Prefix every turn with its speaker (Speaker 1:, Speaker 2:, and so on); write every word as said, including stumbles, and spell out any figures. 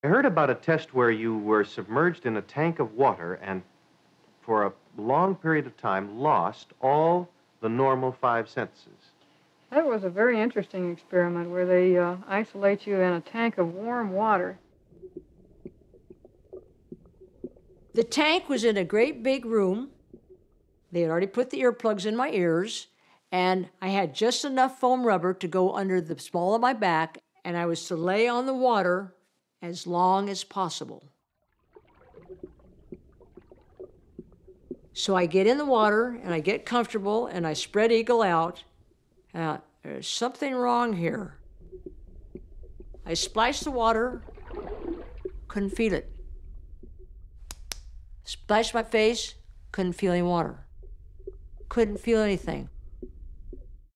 Speaker 1: I heard about a test where you were submerged in a tank of water and for a long period of time lost all the normal five senses.
Speaker 2: That was a very interesting experiment where they uh, isolate you in a tank of warm water.
Speaker 3: The tank was in a great big room. They had already put the earplugs in my ears, and I had just enough foam rubber to go under the small of my back, and I was to lay on the water as long as possible. So I get in the water, and I get comfortable, and I spread eagle out. Uh, there's something wrong here. I splashed the water, couldn't feel it. Splashed my face, couldn't feel any water. Couldn't feel anything.